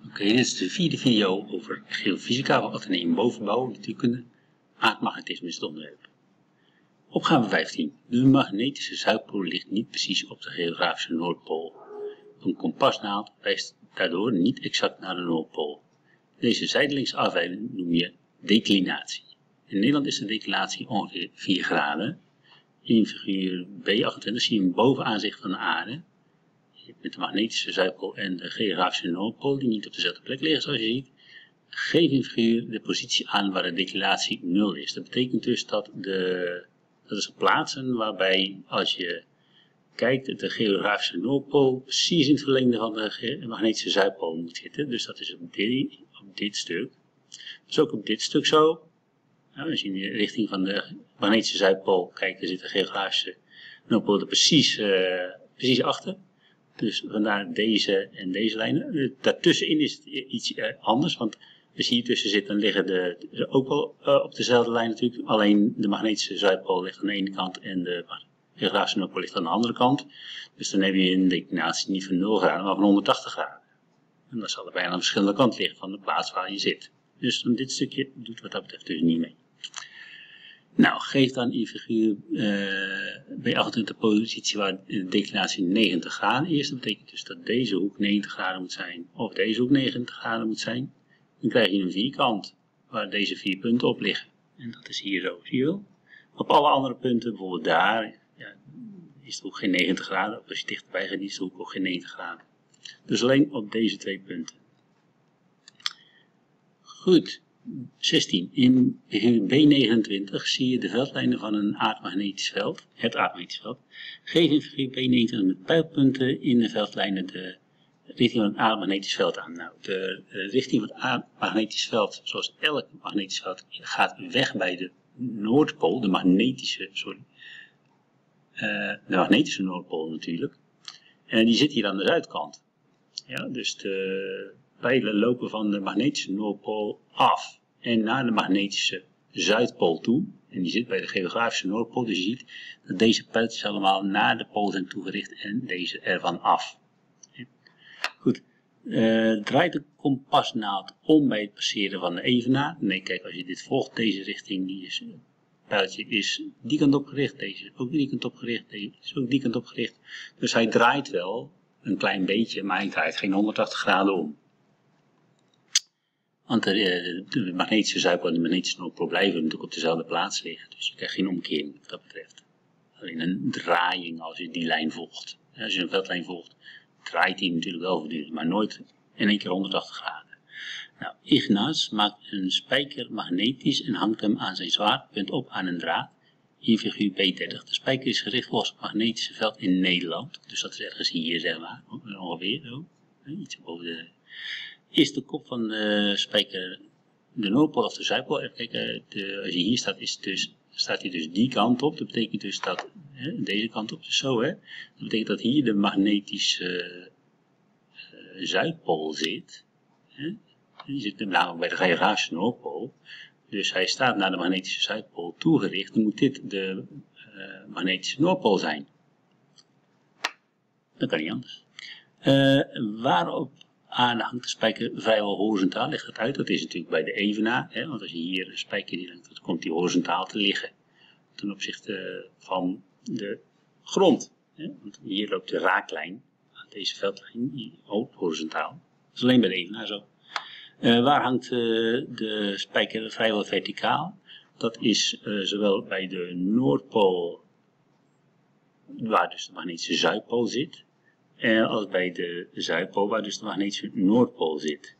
Oké, dit is de vierde video over geofysica van Atheneum bovenbouw, natuurkunde. Aardmagnetisme is het onderwerp. Opgave 15. De magnetische zuidpool ligt niet precies op de geografische Noordpool. Een kompasnaald wijst daardoor niet exact naar de Noordpool. Deze zijdelingse afwijking noem je declinatie. In Nederland is de declinatie ongeveer 4 graden. In figuur B28 zie je een bovenaanzicht van de aarde. Met de magnetische zuidpool en de geografische Noordpool, die niet op dezelfde plek liggen zoals je ziet, geef in figuur de positie aan waar de declinatie 0 is. Dat betekent dus dat is plaatsen waarbij, als je kijkt, de geografische Noordpool precies in het verlengde van de magnetische zuidpool moet zitten. Dus dat is op dit stuk. Dat is ook op dit stuk zo. Nou, als je in de richting van de magnetische zuidpool kijkt, dan zit de geografische Noordpool er precies achter. Dus vandaar deze en deze lijnen. Daartussenin is het iets anders, want als je hier tussen zit, dan liggen ze ook wel op dezelfde lijn natuurlijk. Alleen de magnetische zuidpool ligt aan de ene kant en de geografische Noordpool ligt aan de andere kant. Dus dan heb je een declinatie niet van 0 graden, maar van 180 graden. En dat zal er bijna aan de verschillende kant liggen van de plaats waar je zit. Dus dit stukje doet wat dat betreft dus niet mee. Nou, geef dan in figuur B28 de positie waar de declinatie 90 graden is. Dat betekent dus dat deze hoek 90 graden moet zijn, of deze hoek 90 graden moet zijn. Dan krijg je een vierkant waar deze 4 punten op liggen. En dat is hier zo, zie je wel. Op alle andere punten, bijvoorbeeld daar, ja, is de hoek geen 90 graden. Of als je dichterbij gaat, is de hoek ook geen 90 graden. Dus alleen op deze 2 punten. Goed. 16. In figuur B29 zie je de veldlijnen van een aardmagnetisch veld, het aardmagnetisch veld. Geef in figuur B29 met pijlpunten in de veldlijnen de richting van het aardmagnetisch veld aan. Nou, de richting van het aardmagnetisch veld, zoals elk magnetisch veld, gaat weg bij de Noordpool, de magnetische Noordpool natuurlijk. En die zit hier aan de zuidkant. Ja, dus de pijlen lopen van de magnetische Noordpool af en naar de magnetische Zuidpool toe. En die zit bij de geografische Noordpool. Dus je ziet dat deze pijltjes allemaal naar de pool zijn toegericht en deze ervan af. Goed. Draait de kompasnaald om bij het passeren van de evenaar. Nee, kijk, als je dit volgt, deze richting, het pijltje is die kant op gericht, deze is ook die kant op gericht, deze is ook die kant op gericht. Dus hij draait wel een klein beetje, maar hij draait geen 180 graden om. Want de magnetische zuidpool en de magnetische Noordpool blijven natuurlijk op dezelfde plaats liggen. Dus je krijgt geen omkering wat dat betreft. Alleen een draaiing als je die lijn volgt. Als je een veldlijn volgt, draait die natuurlijk wel voortdurend, maar nooit in één keer 180 graden. Nou, Ignace maakt een spijker magnetisch en hangt hem aan zijn zwaardpunt op aan een draad. In figuur B30. De spijker is gericht volgens het magnetische veld in Nederland. Dus dat is ergens hier, zeg maar. Ongeveer zo. Iets boven de... Is de kop van de spijker de Noordpool of de Zuidpool? Even kijken, als je hier staat, staat hij dus die kant op. Dat betekent dus dat, deze kant op, dus zo hè. Dat betekent dat hier de magnetische Zuidpool zit. Die zit namelijk bij de geografische Noordpool. Dus hij staat naar de magnetische Zuidpool toegericht. Dan moet dit de magnetische Noordpool zijn. Dat kan niet anders. Waarop aarde hangt de spijker vrijwel horizontaal, ligt het uit. Dat is natuurlijk bij de evenaar, hè, want als je hier een spijker neemt, dan komt die horizontaal te liggen ten opzichte van de grond. Hè, want hier loopt de raaklijn aan deze veldlijn, die loopt horizontaal. Dat is alleen bij de evenaar zo. Waar hangt de spijker vrijwel verticaal? Dat is zowel bij de Noordpool, waar dus de magnetische Zuidpool zit, als bij de Zuidpool, waar dus de magnetische Noordpool zit.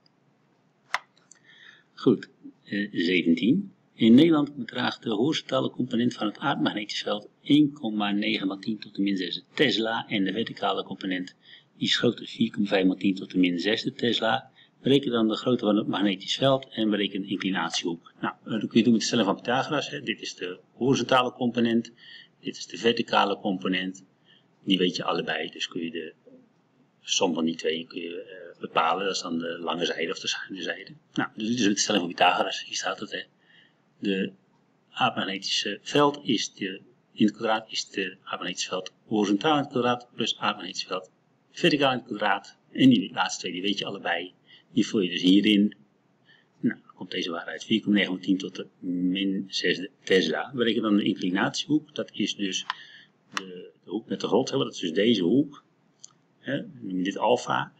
Goed, 17. In Nederland bedraagt de horizontale component van het aardmagnetisch veld 1,9 x 10 tot de min 6 Tesla en de verticale component die is groter 4,5 x 10 tot de min 6 Tesla. Bereken dan de grootte van het magnetisch veld en bereken de inclinatiehoek. Nou, dat kun je doen met de stelling van Pythagoras. Hè. Dit is de horizontale component, dit is de verticale component. Die weet je allebei, dus kun je de som van die twee bepalen. Dat is dan de lange zijde of de schuine zijde. Nou, dus dit is met de stelling van Pythagoras. Hier staat het, hè. De aardmagnetische veld is in het kwadraat is het aardmagnetisch veld horizontaal in het kwadraat plus aardmagnetisch veld verticaal in het kwadraat. En die laatste twee, die weet je allebei. Die vul je dus hierin. Nou, dan komt deze waarde uit 4,910 tot de min 6 Tesla. We rekenen dan de inclinatiehoek. Dat is dus de hoek met de grot. Dat is dus deze hoek. Noem je dit alfa.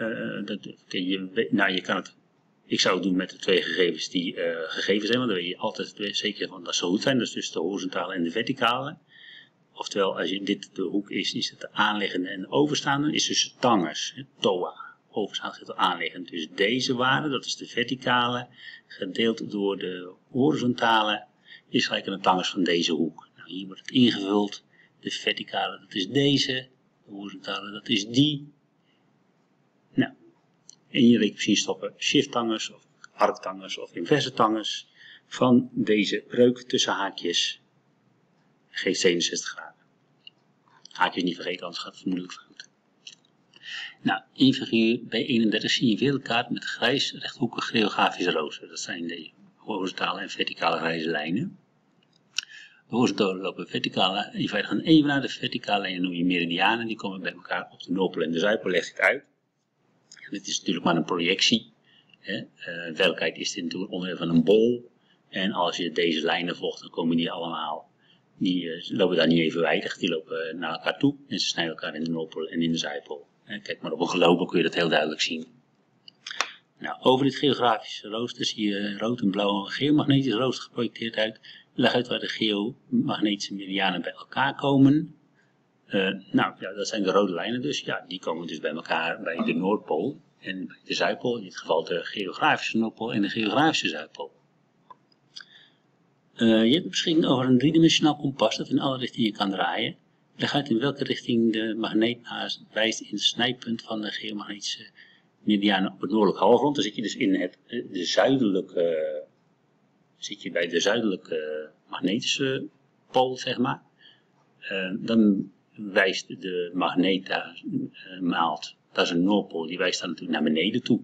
Je kan het. Ik zou het doen met de twee gegevens die gegeven zijn. Want dan weet je altijd zeker van dat ze goed zijn. Dat is dus de horizontale en de verticale. Oftewel, als dit de hoek is, is het de aanliggende en de overstaande. Is dus de tangers, TOA. Overstaand gaat aanliggend. Dus deze waarde, dat is de verticale, gedeeld door de horizontale, is gelijk aan de tangers van deze hoek. Nou, hier wordt het ingevuld. De verticale, dat is deze. De horizontale, dat is die. Nou, en je precies stoppen shift-tangers, of arctangers, of inverse tangers van deze breuk tussen haakjes. Geeft 67 graden. Haakjes niet vergeten, anders gaat het vermoedelijk fout. Nou, in figuur B31 zie je veel kaart met grijs rechthoekig geografische rooster. Dat zijn de horizontale en verticale grijze lijnen. De horizontale lopen verticale, in feite gaan even naar de verticale lijnen, noem je meridianen. Die komen bij elkaar op de Noordpool en de Zuidpool, leg ik uit. Dit is natuurlijk maar een projectie. In werkelijkheid is dit natuurlijk onderdeel van een bol. En als je deze lijnen volgt, dan komen die allemaal. Die lopen daar niet evenwijdig, die lopen naar elkaar toe en ze snijden elkaar in de Noordpool en in de Zuidpool. Kijk maar op een globe kun je dat heel duidelijk zien. Nou, over dit geografische rooster zie je rood en blauw een geomagnetisch rooster geprojecteerd uit. Leg uit waar de geomagnetische meridianen bij elkaar komen. Dat zijn de rode lijnen dus. Ja, die komen dus bij elkaar bij de Noordpool en bij de Zuidpool. In dit geval de geografische Noordpool en de geografische Zuidpool. Je hebt de beschikking over een driedimensionaal kompas dat in alle richtingen kan draaien. Leg uit in welke richting de magneet wijst in het snijpunt van de geomagnetische meridianen op het noordelijke halfrond. Dan zit je dus in bij de zuidelijke magnetische pool, zeg maar. Dan wijst de magneet daar maalt, dat is een noordpool, die wijst daar natuurlijk naar beneden toe.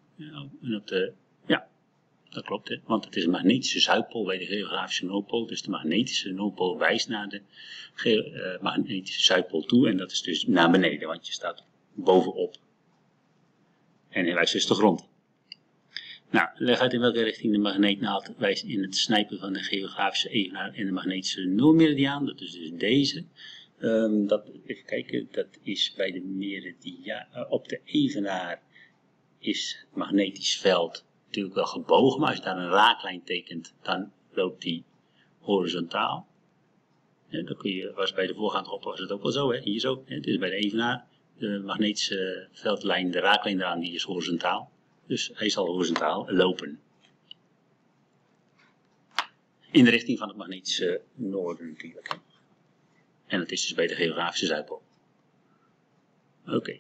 Dat klopt, hè? Want het is een magnetische zuidpool bij de geografische noordpool. Dus de magnetische noordpool wijst naar de magnetische zuidpool toe. En dat is dus naar beneden, want je staat bovenop. En hij wijst dus de grond. Nou, leg uit in welke richting de magneetnaald wijst in het snijpen van de geografische evenaar en de magnetische nulmeridiaan. Dat is dus deze. Even kijken, dat is bij de meridiaan. Op de evenaar is het magnetisch veld natuurlijk wel gebogen, maar als je daar een raaklijn tekent, dan loopt die horizontaal. Dan kun je, was bij de voorgaande op was het ook wel zo, hè? Hier zo. Het is bij de evenaar, de magnetische veldlijn, de raaklijn eraan, die is horizontaal. Dus hij zal horizontaal lopen. In de richting van het magnetische noorden natuurlijk. En dat is dus bij de geografische Zuidpool. Oké.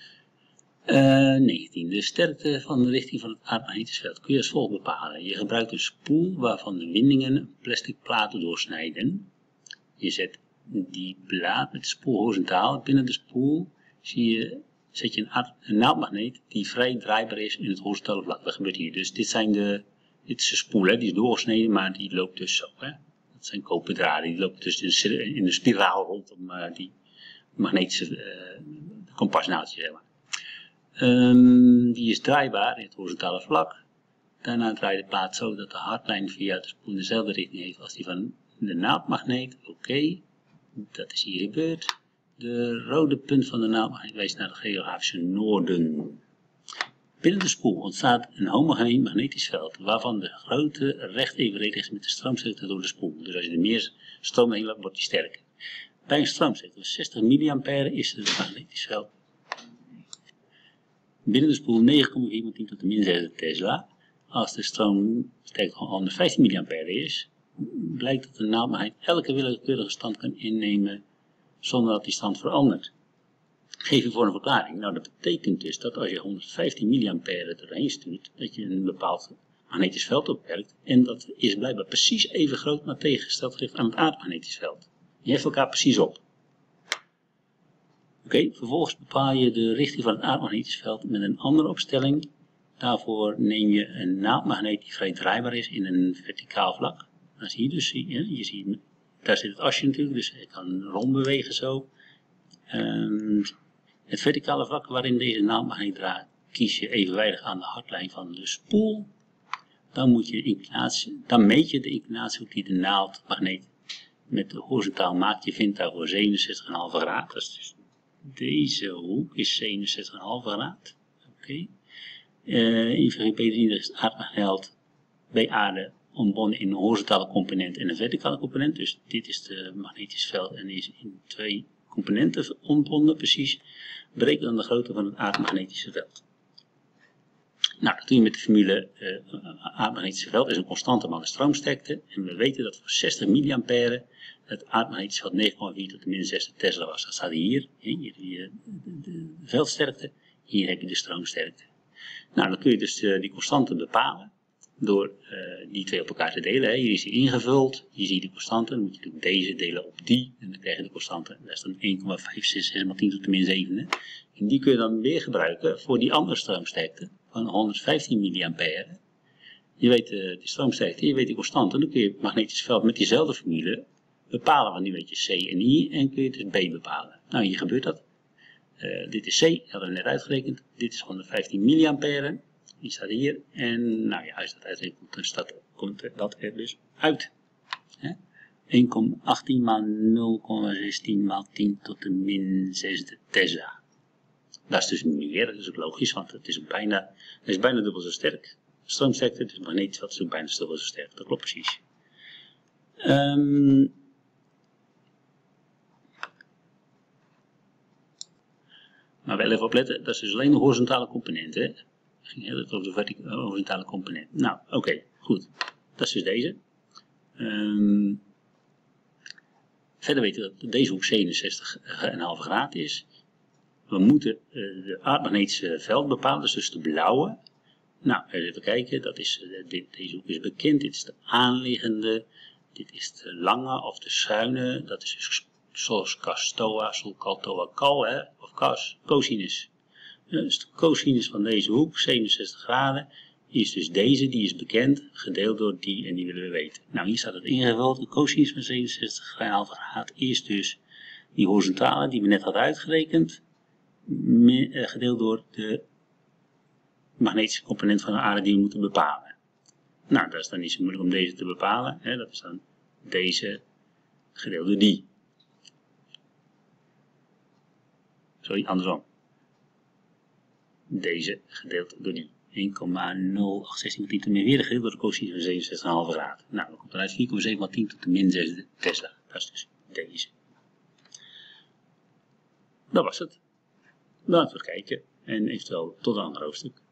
19. De sterkte van de richting van het aardmagnetisch veld kun je als volgt bepalen. Je gebruikt een spoel waarvan de windingen een plastic plaat doorsnijden. Je zet die plaat met de spoel horizontaal. Binnen de spoel zet je een naaldmagneet die vrij draaibaar is in het horizontale vlak. Dat gebeurt hier. Dus dit is een spoel, hè? Die is doorgesneden, maar die loopt dus zo. Hè? Dat zijn koperdraden, die lopen dus in een spiraal rondom die magnetische kompasnaaldje, zeg maar. Die is draaibaar in het horizontale vlak. Daarna draai je de plaat zo dat de hardlijn via de spoel dezelfde richting heeft als die van de naaldmagneet. Oké, dat is hier gebeurd. De rode punt van de naaldmagneet wijst naar het geografische noorden. Binnen de spoel ontstaat een homogeen magnetisch veld, waarvan de grootte recht evenredig is met de stroomsterkte door de spoel. Dus als je er meer stroom heen laat, wordt die sterker. Bij een stroomsterkte van 60 mA is het magnetisch veld binnen de spoel 9,4 tot de min 6 Tesla. Als de stroomsterkte gewoon 115 mA is, blijkt dat de naaldmagneet elke willekeurige stand kan innemen zonder dat die stand verandert. Geef je voor een verklaring. Nou, dat betekent dus dat als je 115 mA erheen stuurt, dat je een bepaald magnetisch veld opwerkt. En dat is blijkbaar precies even groot, maar tegengesteld geeft aan het aardmagnetisch veld. Je heft elkaar precies op. Oké, vervolgens bepaal je de richting van het aardmagnetisch veld met een andere opstelling. Daarvoor neem je een naaldmagneet die vrij draaibaar is in een verticaal vlak. Dat is hier dus, je ziet, daar zit het asje natuurlijk, dus je kan rondbewegen zo. Het verticale vlak waarin deze naaldmagneet kies je evenwijdig aan de hartlijn van de spoel. Dan moet je de inclinatie, dan meet je de inclinatiehoek die de naaldmagneet met de horizontaal maakt. Je vindt daarvoor 67,5 graden. Dat is dus deze hoek is 67,5 graden. Oké. In VGP3 is het aardmagneet bij aarde ontbonden in een horizontale component en een verticale component. Dus dit is de magnetisch veld en die is in 2 componenten ontbonden precies. Bereken dan de grootte van het aardmagnetische veld. Nou, dat doe je met de formule aardmagnetische veld is een constante malle stroomsterkte. En we weten dat voor 60 mA het aardmagnetische veld 9,4 tot de min 6 Tesla was. Dat staat hier. Hier heb je de veldsterkte. Hier heb je de stroomsterkte. Nou, dan kun je dus die constante bepalen door die twee op elkaar te delen. Hè. Hier is die ingevuld. Je ziet de constante. Dan moet je natuurlijk deze delen op die. En dan krijg je de constante. Dat is dan 1,566 x 10 tot de min 7. Hè. En die kun je dan weer gebruiken voor die andere stroomsterkte van 115 mA. Je weet de stroomsterkte, je weet die constante. Dan kun je het magnetisch veld met diezelfde formule bepalen. Want nu weet je C en I en kun je dus B bepalen. Nou, hier gebeurt dat. Dit is C, dat hadden we net uitgerekend. Dit is 115 mA. Die staat hier. En nou ja, als je dat uitrekent, dan komt dat er dus uit. 1,18 maal 0,16 maal 10 tot de min 6 Tesla. Dat is dus meer, dat is ook logisch, want het is bijna dubbel zo sterk. Stroomsterkte, dus magnetisch veld is ook bijna dubbel zo sterk. Dat klopt precies. Maar wel even opletten, dat is dus alleen de horizontale component. Hè? Het ging heel erg over de horizontale component. Nou, oké, goed. Dat is dus deze. Verder weten we dat deze hoek 67,5 graden is. We moeten de aardmagnetische veld bepalen, dus de blauwe. Nou, even kijken, dat is, deze hoek is bekend. Dit is de aanliggende. Dit is de lange of de schuine. Dat is dus zoals cos-toa, sol-cal-toa, cal, hè, of cosinus. Dus de cosinus van deze hoek, 67 graden, is dus deze, die is bekend, gedeeld door die en die willen we weten. Nou, hier staat het ingevuld. De cosinus van 67,5 graden is dus die horizontale die we net hadden uitgerekend, gedeeld door de magnetische component van de aarde die we moeten bepalen. Nou, dat is dan niet zo moeilijk om deze te bepalen. Hè? Dat is dan deze gedeeld door die. Sorry, andersom. Deze gedeeld door die. 1,0816 10 tot de min 4 gedeeld door de cosinus van 67,5 graden. Nou, dan komt eruit 4,7 x 10 tot de min 6 Tesla. Dat is dus deze. Dat was het. Laten we kijken en eventueel tot een ander hoofdstuk.